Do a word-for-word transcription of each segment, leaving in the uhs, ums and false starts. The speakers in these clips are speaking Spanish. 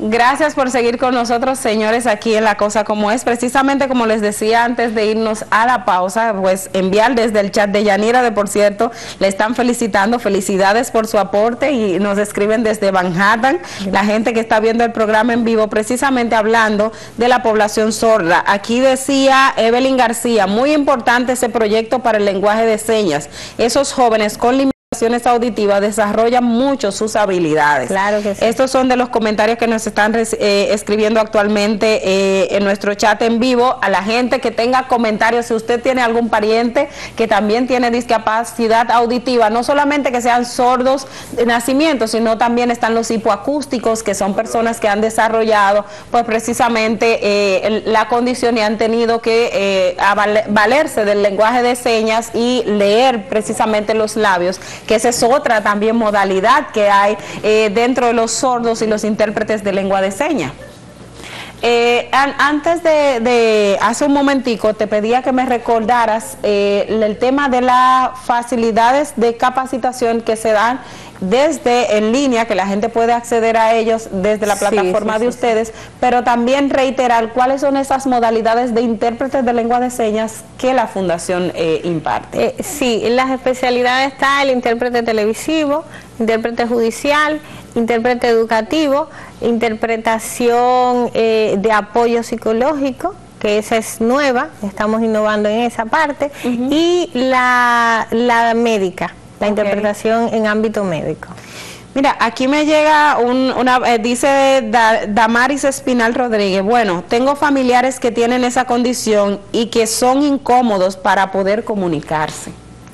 Gracias por seguir con nosotros, señores, aquí en La Cosa Como Es. Precisamente como les decía antes de irnos a la pausa, pues enviar desde el chat de Yanira, de por cierto, le están felicitando, felicidades por su aporte, y nos escriben desde Manhattan, la gente que está viendo el programa en vivo, precisamente hablando de la población sorda. Aquí decía Evelyn García, muy importante ese proyecto para el lenguaje de señas. Esos jóvenes con limitaciones auditivas desarrollan mucho sus habilidades. Claro que sí. Estos son de los comentarios que nos están eh, escribiendo actualmente eh, en nuestro chat en vivo. A la gente que tenga comentarios, si usted tiene algún pariente que también tiene discapacidad auditiva, no solamente que sean sordos de nacimiento, sino también están los hipoacústicos, que son personas que han desarrollado pues precisamente eh, la condición y han tenido que eh, valerse del lenguaje de señas y leer precisamente los labios, que esa es otra también modalidad que hay eh, dentro de los sordos y los intérpretes de lengua de señas. Eh, an, antes de, de, hace un momentico, te pedía que me recordaras eh, el tema de las facilidades de capacitación que se dan desde en línea, que la gente puede acceder a ellos desde la plataforma sí, sí, de sí, ustedes, sí. Pero también reiterar cuáles son esas modalidades de intérpretes de lengua de señas que la Fundación eh, imparte. Eh, sí, en las especialidades está el intérprete televisivo, intérprete judicial, intérprete educativo, interpretación eh, de apoyo psicológico, que esa es nueva, estamos innovando en esa parte, uh-huh. y la, la médica, la okay. interpretación en ámbito médico. Mira, aquí me llega un, una, eh, dice da, Damaris Espinal Rodríguez, bueno, tengo familiares que tienen esa condición y que son incómodos para poder comunicarse.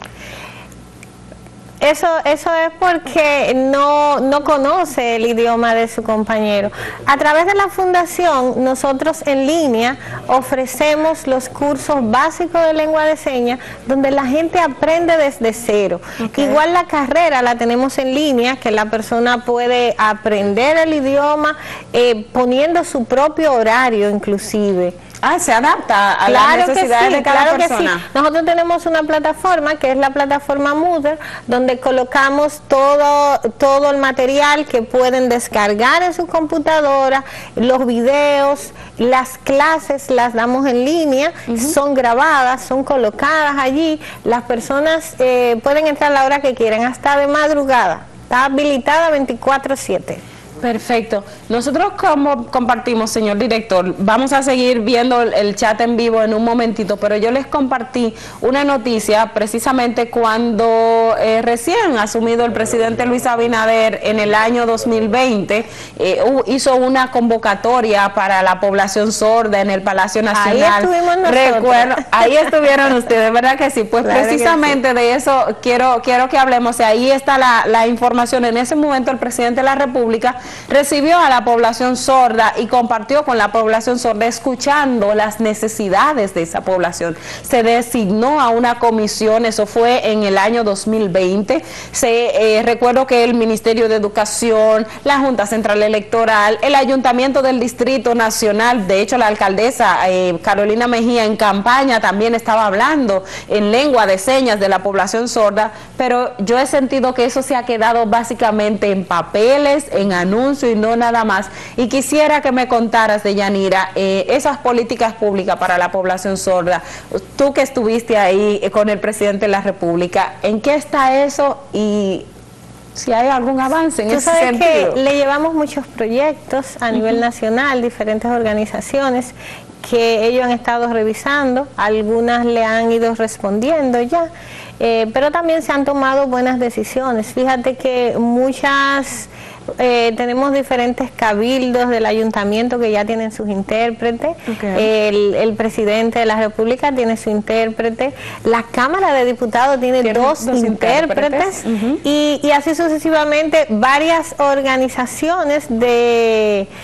Eso, eso es porque no, no conoce el idioma de su compañero. A través de la fundación, nosotros en línea ofrecemos los cursos básicos de lengua de señas, donde la gente aprende desde cero. Okay. Igual la carrera la tenemos en línea, que la persona puede aprender el idioma eh, poniendo su propio horario inclusive. Ah, se adapta a claro las necesidades sí, de cada claro persona. Que sí. Nosotros tenemos una plataforma que es la plataforma Moodle, donde colocamos todo, todo el material que pueden descargar en su computadora, los videos, las clases las damos en línea, uh-huh. son grabadas, son colocadas allí, las personas eh, pueden entrar a la hora que quieran, hasta de madrugada, está habilitada veinticuatro siete. Perfecto. Nosotros como compartimos, señor director, vamos a seguir viendo el chat en vivo en un momentito, pero yo les compartí una noticia precisamente cuando eh, recién asumido el presidente Luis Abinader en el año dos mil veinte, eh, hizo una convocatoria para la población sorda en el Palacio Nacional. Ahí estuvimos nosotros. Recuerdo, ahí estuvieron ustedes, ¿verdad que sí? Pues claro precisamente sí. De eso quiero, quiero que hablemos. Y ahí está la, la información. En ese momento el presidente de la República recibió a la población sorda y compartió con la población sorda, escuchando las necesidades de esa población. Se designó a una comisión, eso fue en el año dos mil veinte. Se, eh, recuerdo que el Ministerio de Educación, la Junta Central Electoral, el Ayuntamiento del Distrito Nacional, de hecho la alcaldesa eh, Carolina Mejía en campaña también estaba hablando en lengua de señas de la población sorda, pero yo he sentido que eso se ha quedado básicamente en papeles, en anuncios, y no nada más. Y quisiera que me contaras, de Yanira, eh, esas políticas públicas para la población sorda, tú que estuviste ahí eh, con el presidente de la República, ¿en qué está eso y si hay algún avance en Tú ese sabes sentido? Que le llevamos muchos proyectos a uh-huh. nivel nacional, diferentes organizaciones que ellos han estado revisando, algunas le han ido respondiendo ya, eh, pero también se han tomado buenas decisiones. Fíjate que muchas... Eh, tenemos diferentes cabildos del ayuntamiento que ya tienen sus intérpretes, okay. el, el presidente de la República tiene su intérprete, la Cámara de Diputados tiene ¿Tiene dos, dos intérpretes, intérpretes? Uh-huh. y, y así sucesivamente varias organizaciones de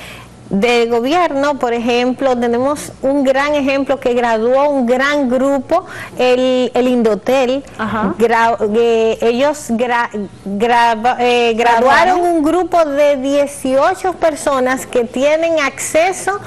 de gobierno. Por ejemplo, tenemos un gran ejemplo que graduó un gran grupo, el, el Indotel. Gra, eh, ellos gra, gra, eh, graduaron un grupo de dieciocho personas que tienen acceso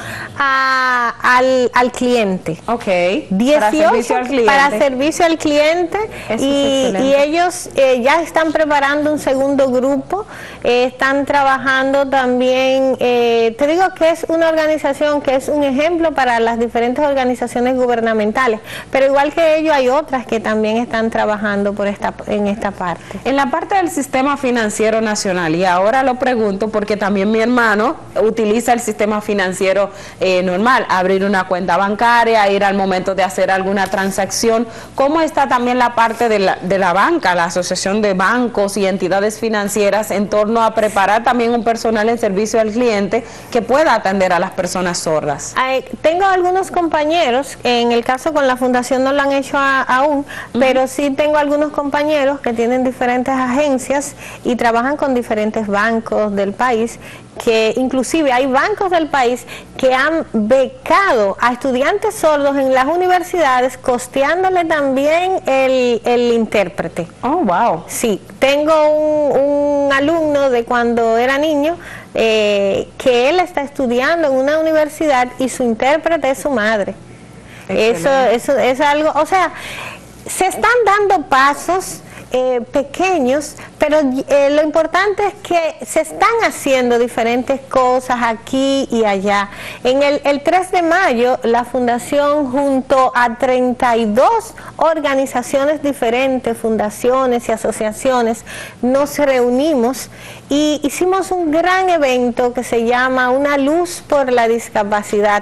a, al, al cliente. Ok. dieciocho para servicio al cliente. Para servicio al cliente. Y, y ellos eh, ya están preparando un segundo grupo, eh, están trabajando también, eh, te digo que es una organización que es un ejemplo para las diferentes organizaciones gubernamentales, pero igual que ellos hay otras que también están trabajando por esta, en esta parte. En la parte del sistema financiero nacional, y ahora lo pregunto porque también mi hermano utiliza el sistema financiero eh, normal, abrir una cuenta bancaria, ir al momento de hacer alguna transacción. ¿Cómo está también la parte de la, de la banca, la Asociación de Bancos y Entidades Financieras en torno a preparar también un personal en servicio al cliente que pueda atender a las personas sordas? Ay, tengo algunos compañeros, en el caso con la fundación no lo han hecho a, aún, uh-huh. pero sí tengo algunos compañeros que tienen diferentes agencias y trabajan con diferentes bancos del país, que inclusive hay bancos del país que han becado a estudiantes sordos en las universidades, costeándole también el, el intérprete. Oh, wow. Sí, tengo un, un alumno de cuando era niño, eh, que él está estudiando en una universidad y su intérprete es su madre. Eso, eso es algo, o sea, se están dando pasos Eh, pequeños, pero eh, lo importante es que se están haciendo diferentes cosas aquí y allá. En el, el tres de mayo, la fundación junto a treinta y dos organizaciones diferentes, fundaciones y asociaciones, nos reunimos y hicimos un gran evento que se llama Una Luz por la Discapacidad.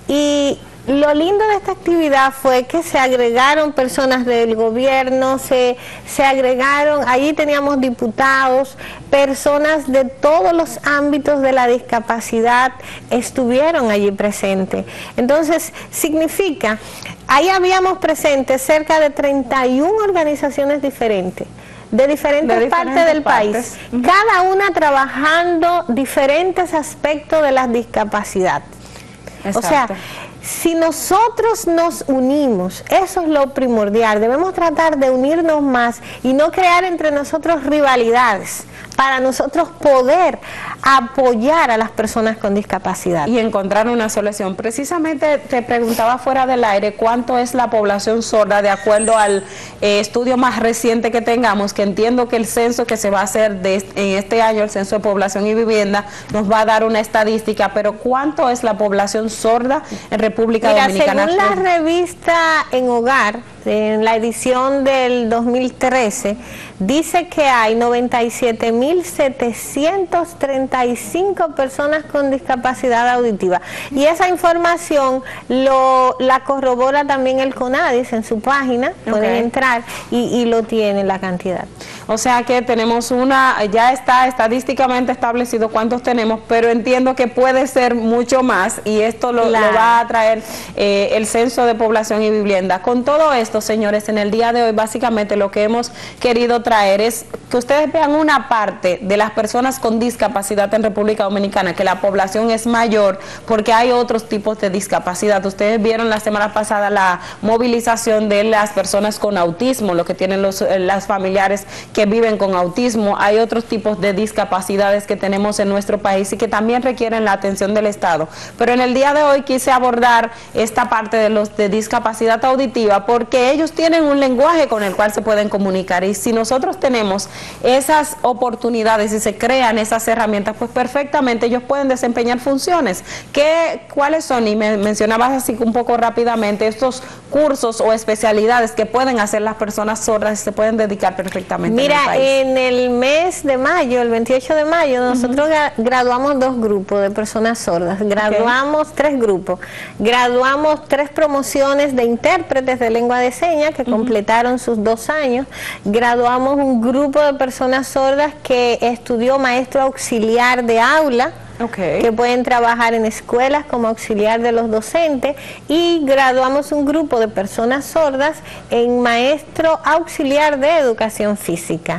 Y lo lindo de esta actividad fue que se agregaron personas del gobierno, se, se agregaron, allí teníamos diputados, personas de todos los ámbitos de la discapacidad estuvieron allí presentes. Entonces, significa, ahí habíamos presentes cerca de treinta y una organizaciones diferentes, de diferentes, de diferentes partes del partes. país, uh-huh. cada una trabajando diferentes aspectos de la discapacidad. Exacto. O sea, si nosotros nos unimos, eso es lo primordial, debemos tratar de unirnos más y no crear entre nosotros rivalidades para nosotros poder apoyar a las personas con discapacidad. Y encontrar una solución. Precisamente te preguntaba fuera del aire cuánto es la población sorda de acuerdo al eh, estudio más reciente que tengamos, que entiendo que el censo que se va a hacer de, en este año, el censo de población y vivienda, nos va a dar una estadística, pero ¿cuánto es la población sorda en República Mira, Dominicana? Según la revista En Hogar, en la edición del dos mil trece, dice que hay noventa y siete mil setecientas treinta y cinco personas con discapacidad auditiva. Y esa información lo, la corrobora también el CONADIS en su página, okay. pueden entrar y, y lo tienen la cantidad. O sea que tenemos una, ya está estadísticamente establecido cuántos tenemos, pero entiendo que puede ser mucho más y esto lo, claro. lo va a traer eh, el censo de población y vivienda. Con todo esto, señores, en el día de hoy básicamente lo que hemos querido traer es que ustedes vean una parte de las personas con discapacidad en República Dominicana, que la población es mayor porque hay otros tipos de discapacidad. Ustedes vieron la semana pasada la movilización de las personas con autismo, lo que tienen los las familiares que viven con autismo. Hay otros tipos de discapacidades que tenemos en nuestro país y que también requieren la atención del Estado. Pero en el día de hoy quise abordar esta parte de los de discapacidad auditiva porque ellos tienen un lenguaje con el cual se pueden comunicar y si nosotros tenemos esas oportunidades y se crean esas herramientas, pues perfectamente ellos pueden desempeñar funciones. ¿Qué, ¿Cuáles son? Y me mencionabas así un poco rápidamente estos cursos o especialidades que pueden hacer las personas sordas y se pueden dedicar perfectamente. Mira, en el país. En el mes de mayo, el veintiocho de mayo, nosotros uh-huh. graduamos dos grupos de personas sordas, graduamos okay. tres grupos, graduamos tres promociones de intérpretes de lengua de señas que uh-huh. completaron sus dos años, graduamos un grupo de personas sordas que estudió maestro auxiliar de aula, Okay. que pueden trabajar en escuelas como auxiliar de los docentes y graduamos un grupo de personas sordas en maestro auxiliar de educación física.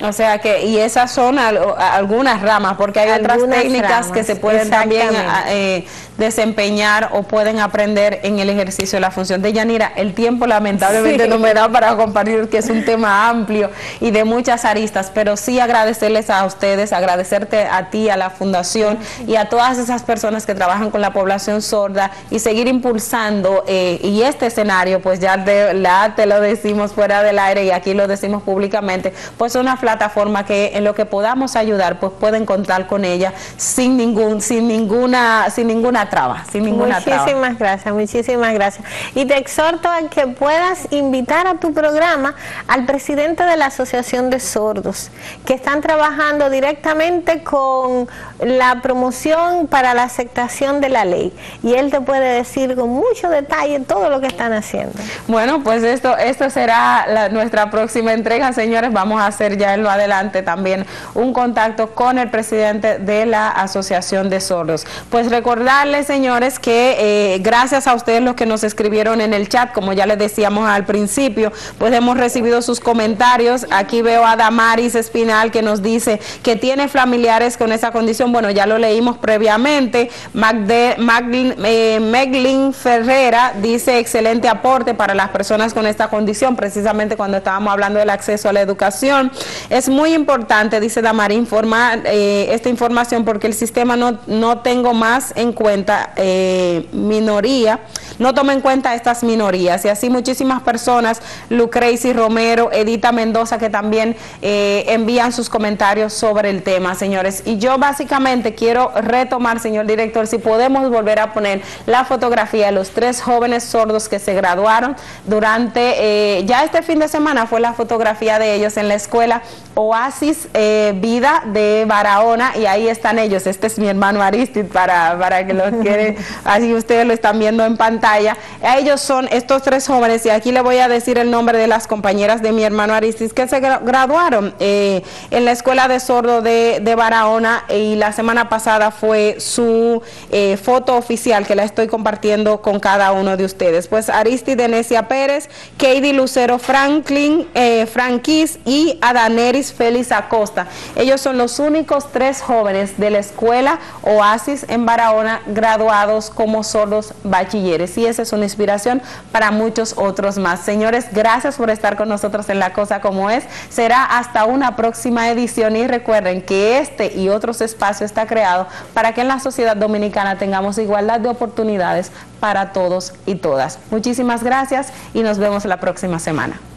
O sea que, y esas son al, algunas ramas, porque hay algunas otras técnicas ramas, que se pueden también eh, desempeñar o pueden aprender en el ejercicio de la función. De Yanira, el tiempo lamentablemente sí. no me da para compartir, que es un tema amplio y de muchas aristas, pero sí agradecerles a ustedes, agradecerte a ti, a la Fundación y a todas esas personas que trabajan con la población sorda y seguir impulsando eh, y este escenario, pues ya de, la, te lo decimos fuera del aire y aquí lo decimos públicamente, pues una plataforma que en lo que podamos ayudar, pues pueden contar con ella sin ningún, sin ninguna, sin ninguna traba, sin ninguna muchísimas traba. gracias, muchísimas gracias. Y te exhorto a que puedas invitar a tu programa al presidente de la Asociación de Sordos, que están trabajando directamente con la promoción para la aceptación de la ley. Y él te puede decir con mucho detalle todo lo que están haciendo. Bueno, pues esto, esto será la, nuestra próxima entrega, señores. Vamos a hacer ya en lo adelante también un contacto con el presidente de la Asociación de Sordos. Pues recordarles, señores, que eh, gracias a ustedes los que nos escribieron en el chat, como ya les decíamos al principio, pues hemos recibido sus comentarios. Aquí veo a Damaris Espinal que nos dice que tiene familiares con esa condición. Bueno, ya lo leímos previamente. Magde, Maglin, eh, Meglin Ferrera dice excelente aporte para las personas con esta condición, precisamente cuando estábamos hablando del acceso a la educación. Es muy importante, dice Damaris, informar eh, esta información porque el sistema no, no tengo más en cuenta eh, minoría, no toma en cuenta estas minorías y así muchísimas personas, Lucrecy Romero, Edita Mendoza, que también eh, envían sus comentarios sobre el tema, señores. Y yo básicamente quiero retomar, señor director, si podemos volver a poner la fotografía de los tres jóvenes sordos que se graduaron durante, eh, ya este fin de semana fue la fotografía de ellos en la escuela Oasis eh, Vida de Barahona, y ahí están ellos. Este es mi hermano Aristide, para, para que los quieren, así ustedes lo están viendo en pantalla. Ellos son estos tres jóvenes, y aquí le voy a decir el nombre de las compañeras de mi hermano Aristide que se graduaron eh, en la escuela de sordo de, de Barahona, y la semana pasada fue su eh, foto oficial que la estoy compartiendo con cada uno de ustedes. Pues Aristide Necia Pérez, Katie Lucero Franklin, eh, Franquis y Adaneris Félix Acosta. Ellos son los únicos tres jóvenes de la escuela Oasis en Barahona graduados como sordos bachilleres, y esa es una inspiración para muchos otros más. Señores, gracias por estar con nosotros en La Cosa Como Es. Será hasta una próxima edición, y recuerden que este y otros espacios está creado para que en la sociedad dominicana tengamos igualdad de oportunidades para todos y todas. Muchísimas gracias y nos vemos la próxima semana.